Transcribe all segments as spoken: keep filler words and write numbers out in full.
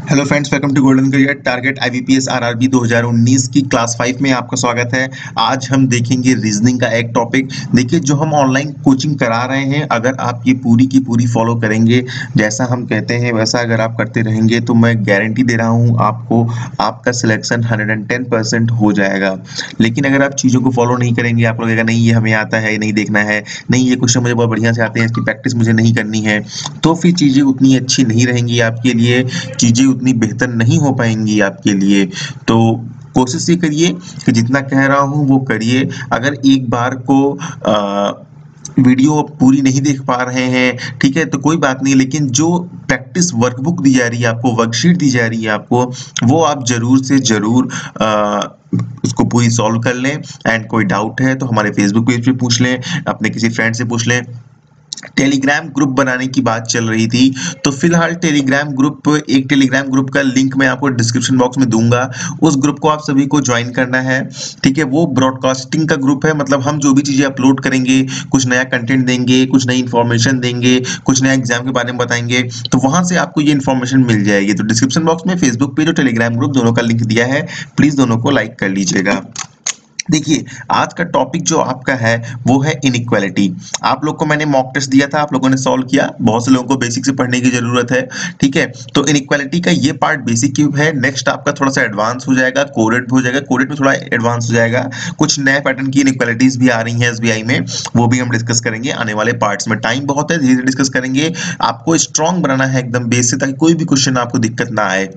Hello friends, welcome to golden career target IBPS RRB दो हज़ार उन्नीस की क्लास फाइव में आपका स्वागत है। आज हम देखेंगे रीजनिंग का एक टॉपिक। देखिए, जो हम ऑनलाइन कोचिंग करा रहे हैं, अगर आप ये पूरी की पूरी फॉलो करेंगे, जैसा हम कहते हैं वैसा अगर आप करते रहेंगे, तो मैं गारंटी दे रहा हूँ आपको, आपका selection hundred and ten percent हो जाएगा। लेकिन अगर आप चीज़ों को फॉलो नहीं करेंगे, आप लगेगा नहीं ये हमें आता है, नहीं देखना है, नहीं ये क्वेश्चन मुझे बहुत बढ़िया से आते हैं, इसकी प्रैक्टिस मुझे नहीं करनी है, तो फिर चीज़ें उतनी अच्छी नहीं रहेंगी आपके लिए, चीज़ें उतनी बेहतर नहीं हो पाएंगी आपके लिए। तो कोशिश ये करिए कि जितना कह रहा हूँ वो करिए। अगर एक बार को आ, वीडियो पूरी नहीं देख पा रहे हैं, ठीक है, तो कोई बात नहीं, लेकिन जो प्रैक्टिस वर्कबुक दी जा रही है आपको, वर्कशीट दी जा रही है आपको, वो आप जरूर से जरूर आ, उसको पूरी सॉल्व कर लें। एंड कोई डाउट है तो हमारे फेसबुक पेज पे पूछ लें, अपने किसी फ्रेंड से पूछ लें। टेलीग्राम ग्रुप बनाने की बात चल रही थी, तो फिलहाल टेलीग्राम ग्रुप, एक टेलीग्राम ग्रुप का लिंक मैं आपको डिस्क्रिप्शन बॉक्स में दूंगा। उस ग्रुप को आप सभी को ज्वाइन करना है, ठीक है। वो ब्रॉडकास्टिंग का ग्रुप है, मतलब हम जो भी चीजें अपलोड करेंगे, कुछ नया कंटेंट देंगे, कुछ नई इन्फॉर्मेशन देंगे, कुछ नया एग्जाम के बारे में बताएंगे, तो वहां से आपको ये इन्फॉर्मेशन मिल जाएगी। तो डिस्क्रिप्शन बॉक्स में फेसबुक पेज और टेलीग्राम ग्रुप दोनों का लिंक दिया है, प्लीज दोनों को लाइक कर लीजिएगा। देखिए, आज का टॉपिक जो आपका है वो है इनइक्वालिटी। आप लोग को मैंने मॉक टेस्ट दिया था, आप लोगों ने सॉल्व किया, बहुत से लोगों को बेसिक से पढ़ने की जरूरत है, ठीक है। तो इनइक्वालिटी का ये पार्ट बेसिक क्यूब है। नेक्स्ट आपका थोड़ा सा एडवांस हो जाएगा, कोरेट हो जाएगा, कोरेट में थोड़ा एडवांस हो जाएगा। कुछ नए पैटर्न की इनइक्वालिटीज भी आ रही हैं एसबीआई में, वो भी हम डिस्कस करेंगे आने वाले पार्ट्स में। टाइम बहुत है, धीरे धीरे डिस्कस करेंगे। आपको स्ट्रांग बनाना है एकदम बेस से, ताकि कोई भी क्वेश्चन आपको दिक्कत ना आए।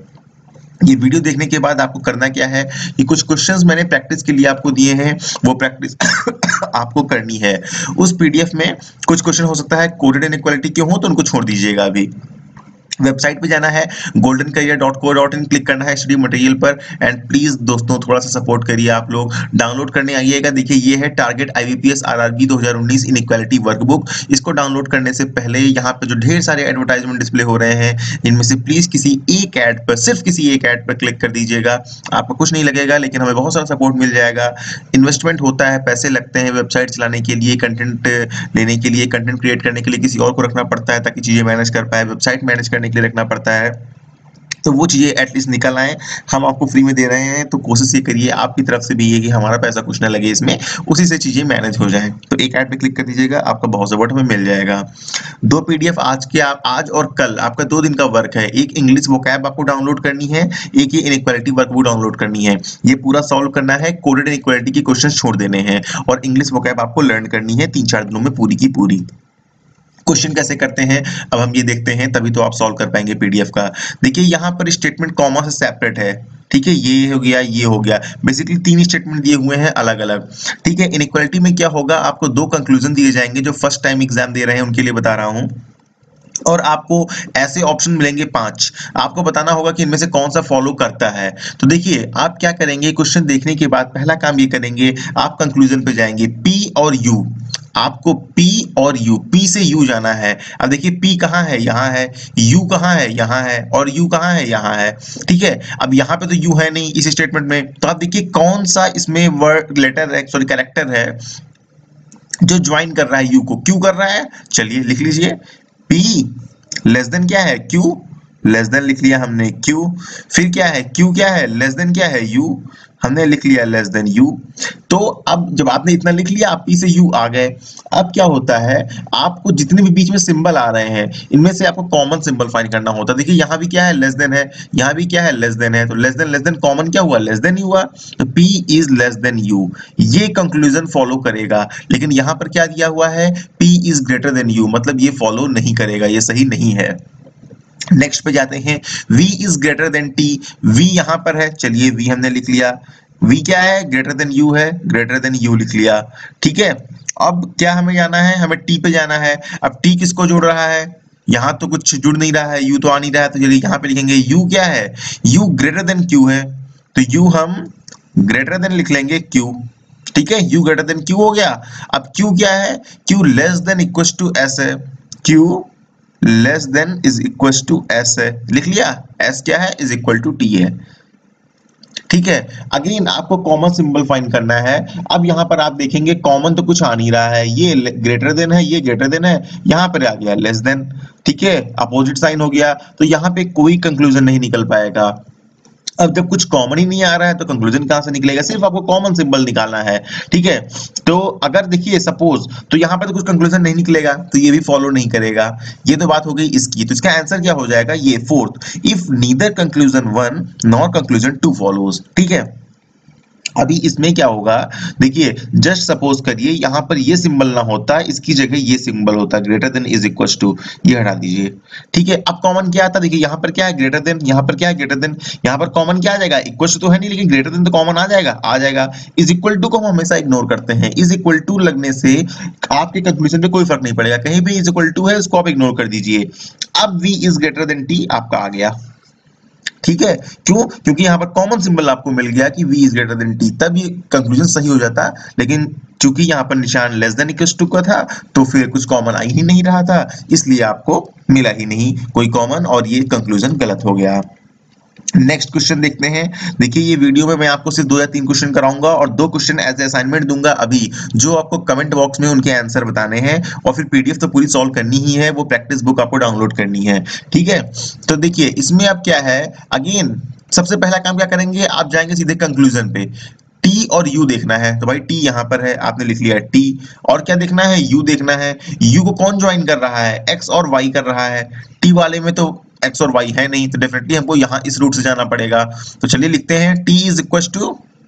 ये वीडियो देखने के बाद आपको करना क्या है कि कुछ क्वेश्चंस मैंने प्रैक्टिस के लिए आपको दिए हैं, वो प्रैक्टिस आपको करनी है। उस पीडीएफ में कुछ क्वेश्चन हो सकता है कोडेड इनइक्वालिटी के हो, तो उनको छोड़ दीजिएगा। अभी वेबसाइट पे जाना है, golden career dot co dot in, click करना है स्टडी मटेरियल पर। एंड प्लीज दोस्तों थोड़ा सा सपोर्ट करिए, आप लोग डाउनलोड करने आइएगा। देखिए, ये है टारगेट आईबीपीएस आरआरबी दो हज़ार उन्नीस इनइक्वालिटी वर्कबुक। इसको डाउनलोड करने से पहले यहाँ पे जो ढेर सारे एडवर्टाइजमेंट डिस्प्ले हो रहे हैं, इनमें से प्लीज किसी एक ऐड पर, सिर्फ किसी एक ऐड पर क्लिक कर दीजिएगा। आपको कुछ नहीं लगेगा, लेकिन हमें बहुत सारा सपोर्ट मिल जाएगा। इन्वेस्टमेंट होता है, पैसे लगते हैं वेबसाइट चलाने के लिए, कंटेंट लेने के लिए, कंटेंट क्रिएट करने के लिए किसी और को रखना पड़ता है ताकि चीजें मैनेज कर पाए, वेबसाइट मैनेज करने के लिए रखना पड़ता है। तो वो चीजें एटलीस्ट निकल आए, हम आपको फ्री में दे रहे हैं, तो कोशिश ये करिए आपकी तरफ से भी ये कि हमारा पैसा कुछ ना लगे इसमें, उसी से चीजें मैनेज हो जाए। तो एक ऐड पे क्लिक कर दीजिएगा, आपका बहुत सपोर्ट हमें मिल जाएगा। दो पीडीएफ आज के, आप आज और कल आपका दो दिन का वर्क है। एक इंग्लिश वोकैब आपको डाउनलोड करनी है, एक ये इनइक्वालिटी वर्कबुक डाउनलोड करनी है। ये पूरा सॉल्व करना है, कोडेड इनइक्वालिटी के क्वेश्चन छोड़ देने हैं, और इंग्लिश वोकैब आपको लर्न करनी है तीन चार दिनों में पूरी की पूरी। क्वेश्चन कैसे करते हैं अब हम ये देखते हैं, तभी तो आप सॉल्व कर पाएंगे पीडीएफ का। देखिए, यहाँ पर स्टेटमेंट कॉमा से सेपरेट है, ठीक है, ये हो गया, ये हो गया, बेसिकली तीन स्टेटमेंट दिए हुए हैं अलग अलग, ठीक है। इनइक्वालिटी में क्या होगा, आपको दो कंक्लूजन दिए जाएंगे, जो फर्स्ट टाइम एग्जाम दे रहे हैं उनके लिए बता रहा हूँ। और आपको ऐसे ऑप्शन मिलेंगे पांच, आपको बताना होगा कि इनमें से कौन सा फॉलो करता है। तो देखिए, आप क्या करेंगे, क्वेश्चन देखने के बाद पहला काम ये करेंगे, आप कंक्लूजन पे जाएंगे, पी और यू। आपको P और U, P से U जाना है। अब देखिए, P कहाँ है, यहाँ है, U कहाँ है, यहाँ है, और U कहाँ है, यहाँ है, ठीक है। अब यहाँ पे तो U है नहीं इस स्टेटमेंट में, तो आप देखिए कौन सा इसमें वर्ड, लेटर है, सॉरी कैरेक्टर है जो ज्वाइन कर रहा है U को, Q कर रहा है। चलिए लिख लीजिए, P लेस देन क्या है, Q लेस देन लिख लिया हमने Q। फिर क्या है, Q क्या है, लेस देन क्या है, U, हमने लिख लिया लेस देन U। तो अब जब आपने इतना लिख लिया, आप P से U आ गए। अब क्या होता है, आपको जितने भी बीच में सिंबल आ रहे हैं, इनमें से आपको कॉमन सिंबल फाइंड करना होता है। देखिए, यहाँ भी क्या है, लेस देन है, यहाँ भी क्या है, लेस देन है, तो less than less than common क्या हुआ, लेस देन ही हुआ, तो P is less than U। ये कंक्लूजन फॉलो करेगा। लेकिन यहाँ पर क्या दिया हुआ है, P is greater than U, मतलब ये फॉलो नहीं करेगा, ये सही नहीं है। नेक्स्ट पे जाते हैं, V is greater than T, V यहां पर है, चलिए V हमने लिख लिया, V क्या है, ग्रेटर देन U है, ग्रेटर देन U लिख लिया, ठीक है। अब क्या हमें जाना है, हमें T पे जाना है। अब T किसको जोड़ रहा है, यहां तो कुछ जुड़ नहीं रहा है, U तो आ नहीं रहा है, तो चलिए यहाँ पे लिखेंगे U क्या है, U ग्रेटर देन Q है, तो U हम ग्रेटर देन लिख लेंगे Q, ठीक है। U ग्रेटर देन Q हो गया। अब Q क्या है, Q less than equal to S है, Q less than is equal to S है, लिख लिया, एस क्या है, इज इक्वल टू टी है, ठीक है। अगेन आपको कॉमन सिंबल फाइंड करना है। अब यहाँ पर आप देखेंगे कॉमन तो कुछ आ नहीं रहा है, ये ग्रेटर देन है, ये ग्रेटर देन है, यहाँ पर आ गया लेस देन, ठीक है, अपोजिट साइन हो गया, तो यहाँ पे कोई कंक्लूजन नहीं निकल पाएगा। अब जब कुछ कॉमन ही नहीं आ रहा है तो कंक्लूजन कहां से निकलेगा, सिर्फ आपको कॉमन सिंबल निकालना है, ठीक है। तो अगर देखिए सपोज तो यहां पर तो कुछ कंक्लूजन नहीं निकलेगा तो ये भी फॉलो नहीं करेगा, ये तो बात हो गई इसकी। तो इसका आंसर क्या हो जाएगा, ये fourth, if neither conclusion one nor conclusion two follows, ठीक है। अभी इसमें क्या होगा, देखिए जस्ट सपोज करिए यहाँ पर ये सिंबल ना होता, इसकी जगह ये सिंबल होता, greater than is equal to, ये हटा दीजिए, ठीक है। अब कॉमन क्या आता, देखिए यहाँ पर क्या है ग्रेटर देन, यहाँ पर क्या है ग्रेटर देन, यहाँ पर कॉमन क्या आ जाएगा, इक्वल तो है नहीं लेकिन ग्रेटर देन तो कॉमन आ जाएगा, आ जाएगा। इज इक्वल टू को हम हमेशा इग्नोर करते हैं, इज इक्वल टू लगने से आपके कंक्लूजन पे कोई फर्क नहीं पड़ेगा, कहीं भी इज इक्वल टू है उसको आप इग्नोर कर दीजिए। अब V is greater than T आपका आ गया, ठीक है। क्यों, क्योंकि यहाँ पर कॉमन सिंबल आपको मिल गया कि v is greater than t, तब ये कंक्लूजन सही हो जाता। लेकिन चूंकि यहाँ पर निशान लेस देन इक्वल टू का था तो फिर कुछ कॉमन आ ही नहीं रहा था, इसलिए आपको मिला ही नहीं कोई कॉमन और ये कंक्लूजन गलत हो गया। नेक्स्ट क्वेश्चन देखते हैं। देखिए ये वीडियो में मैं आपको सिर्फ दो या तीन क्वेश्चन कराऊंगा और दो क्वेश्चन एज ए असाइनमेंट दूंगा अभी, जो आपको कमेंट बॉक्स में उनके आंसर बताने हैं और फिर पीडीएफ तो पूरी सॉल्व करनी ही है, वो प्रैक्टिस बुक आपको डाउनलोड करनी है, ठीक है। तो देखिए इसमें अब क्या है, अगेन सबसे पहला काम क्या करेंगे, आप जाएंगे सीधे कंक्लूजन पे, टी और यू देखना है, तो भाई टी यहाँ पर है, आपने लिख लिया टी, और क्या देखना है, यू देखना है। यू को कौन ज्वाइन कर रहा है, एक्स और वाई कर रहा है, टी वाले में तो एक्स और वाई है नहीं, तो डेफिनेटली हमको यहाँ इस रूट से जाना पड़ेगा। तो चलिए लिखते हैं T is equal to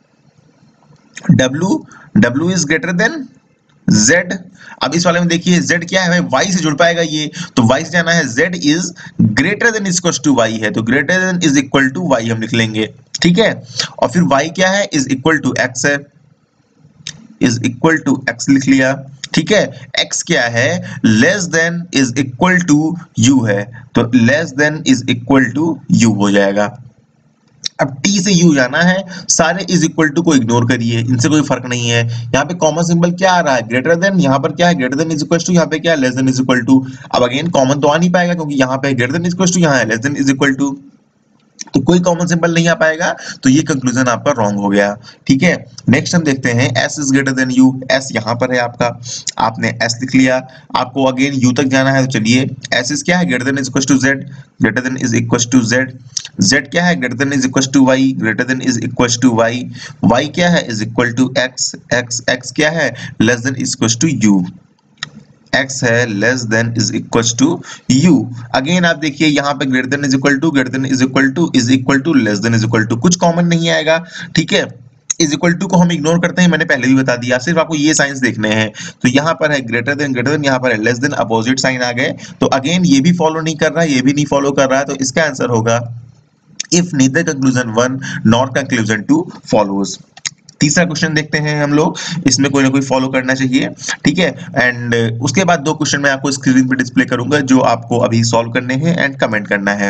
W, W is greater than z। अब इस वाले में देखिए z क्या है, भाई y से जुड़ पाएगा ये, तो y से जाना है, z is greater than is equal to y है, तो greater than is equal to y हम लिख लेंगे, ठीक है। और फिर y क्या है, इज इक्वल टू x है, इज इक्वल टू x लिख लिया, ठीक है। x क्या है, less than is equal to u है, तो less than is equal to u हो जाएगा। अब t से u जाना है, सारे इज इक्वल टू को इग्नोर करिए, इनसे कोई फर्क नहीं है। यहाँ पे कॉमन सिंबल क्या आ रहा है, ग्रेटर देन, यहाँ पर क्या है greater than is equal to, यहाँ पे क्या है less than is equal to. अब अगेन कॉमन तो आ नहीं पाएगा क्योंकि यहाँ पे greater than is equal to, यहाँ है less than is equal to, तो कोई कॉमन सिंबल नहीं आ पाएगा, तो ये कंक्लूजन आपका रॉन्ग हो गया, ठीक है। नेक्स्ट हम देखते हैं s is greater than u, s यहाँ पर है आपका, आपने s लिख लिया, आपको अगेन u तक जाना है, तो चलिए s इज क्या है, greater than is equal to z, greater than is equal to z, z क्या है, greater than is equal to y, greater than is equal to y, y क्या है, is equal to x, x x क्या है, less than is equal to u, x है less than is equal to u। Again आप देखिए यहाँ पे greater than is equal to, greater than is equal to, is equal to, less than is equal to, कुछ common नहीं आएगा, ठीक है। इज इक्वल टू को हम इग्नोर करते हैं, मैंने पहले भी बता दिया, सिर्फ आपको ये साइंस देखने हैं। तो यहाँ पर है ग्रेटर देन, ग्रेटर देन, यहाँ पर है लेस देन, अपोजिट साइन आ गए, तो अगेन ये भी फॉलो नहीं कर रहा है, ये भी नहीं फॉलो कर रहा है, तो इसका आंसर होगा if neither conclusion one nor conclusion two follows. तीसरा क्वेश्चन देखते हैं हम लोग, इसमें कोई ना कोई फॉलो करना चाहिए, ठीक है। एंड उसके बाद दो क्वेश्चन मैं आपको स्क्रीन पे डिस्प्ले करूंगा जो आपको अभी सॉल्व करने हैं एंड कमेंट करना है।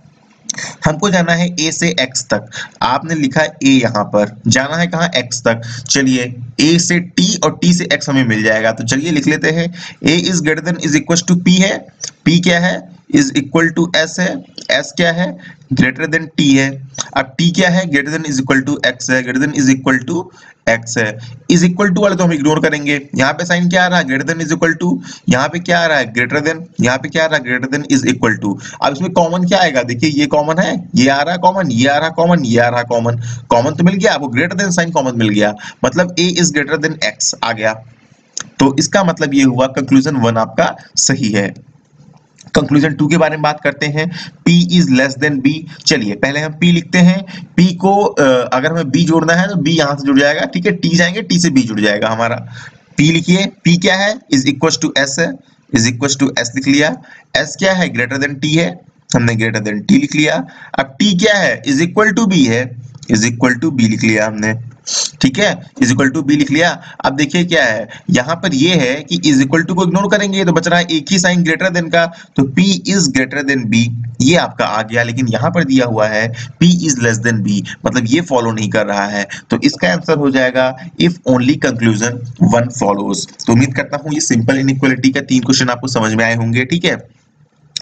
हमको जाना है a से x तक, आपने लिखा है a, यहाँ पर जाना है कहाँ, x तक। चलिए a से t और t से x हमें मिल जाएगा, तो चलिए लिख लेते हैं a is greater than is equal to p है, p क्या है, इज इक्वल टू s है, s क्या है, ग्रेटर देन t है। अब t क्या है, greater than is equal to x है, greater than is equal to x है। इज इक्वल टू वाले तो हम इग्नोर करेंगे, यहाँ पे साइन क्या आ रहा है, greater than is equal to, यहाँ पे क्या आ रहा है, ग्रेटर देन, यहाँ पे क्या आ रहा है, greater than is equal to. अब इसमें कॉमन क्या आएगा, देखिए ये कॉमन है, ये आ रहा है कॉमन, ये आ रहा है कॉमन, ये आ रहा है कॉमन, कॉमन तो मिल गया आपको, ग्रेटर देन साइन कॉमन मिल गया, मतलब a is greater than x आ गया। तो इसका मतलब ये हुआ कंक्लूजन वन आपका सही है। कंक्लूजन टू के बारे में बात करते हैं, P is less than B। चलिए पहले हम P लिखते हैं, P को अगर हमें B जोड़ना है तो B यहां से जुड़ जाएगा, ठीक है, T जाएंगे, T से B जुड़ जाएगा हमारा। P लिखिए, P क्या है, इज इक्वल टू S है, इज इक्वल टू S लिख लिया। S क्या है, ग्रेटर देन T है, हमने ग्रेटर देन T लिख लिया। अब T क्या है, इज इक्वल टू B है, इज इक्वल टू B लिख लिया हमने, ठीक है, इज इक्वल टू बी लिख लिया। अब देखिए क्या है, यहाँ पर ये है कि इज इक्वल टू को इग्नोर करेंगे तो बच रहा है एक ही साइन ग्रेटर देन का, तो P is greater than B, ये आपका आ गया। लेकिन यहाँ पर दिया हुआ है P is less than B, मतलब ये फॉलो नहीं कर रहा है, तो इसका आंसर हो जाएगा if only conclusion one follows. तो उम्मीद करता हूँ ये सिंपल इनइक्वालिटी का तीन क्वेश्चन आपको समझ में आए होंगे, ठीक है।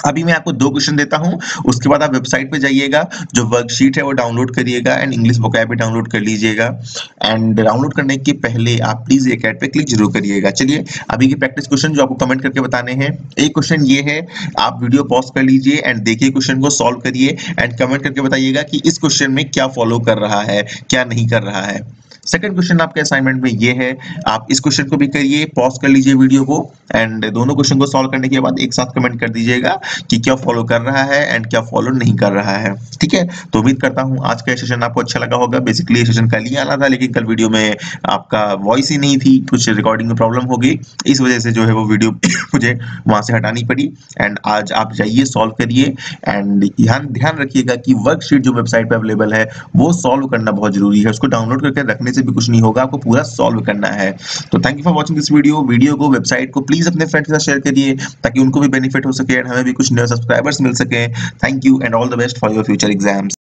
अभी मैं आपको दो क्वेश्चन देता हूं, उसके बाद आप वेबसाइट पे जाइएगा, जो वर्कशीट है वो डाउनलोड करिएगा एंड इंग्लिश वोकैब भी डाउनलोड कर लीजिएगा। एंड डाउनलोड करने के पहले आप प्लीज एक ऐड पे क्लिक जरूर करिएगा। चलिए अभी के प्रैक्टिस क्वेश्चन जो आपको कमेंट करके बताने हैं। एक क्वेश्चन ये है, आप वीडियो पॉज कर लीजिए एंड देखिए क्वेश्चन को सॉल्व करिए एंड कमेंट करके बताइएगा कि इस क्वेश्चन में क्या फॉलो कर रहा है, क्या नहीं कर रहा है। सेकंड क्वेश्चन आपके असाइनमेंट में ये है, आप इस क्वेश्चन को भी करिए, पॉज कर लीजिए वीडियो को एंड दोनों क्वेश्चन को सॉल्व करने के बाद एक साथ कमेंट कर दीजिएगा कि क्या फॉलो कर रहा है एंड क्या फॉलो नहीं कर रहा है। ठीक है, तो उम्मीद करता हूं आज का सेशन आपको अच्छा लगा होगा। बेसिकली ये सेशन कल ही आना था, लेकिन कल वीडियो में आपका वॉइस ही नहीं थी, कुछ रिकॉर्डिंग में प्रॉब्लम हो गई, इस वजह से जो है वो वीडियो मुझे वहां से हटानी पड़ी। एंड आज आप जाइए, सॉल्व करिए एंड ध्यान ध्यान रखिएगा कि वर्कशीट जो वेबसाइट पे अवेलेबल है वो सॉल्व करना बहुत जरूरी है। उसको डाउनलोड करके रखने से भी कुछ नहीं होगा, आपको पूरा सॉल्व करना है। तो thank you for watching this video. Video को, वेबसाइट को प्लीज अपने फ्रेंड्स के साथ शेयर करिए ताकि उनको भी बेनिफिट हो सके एंड हमें भी कुछ नए सब्सक्राइबर्स मिल सके। Thank you and all the best for your future exams.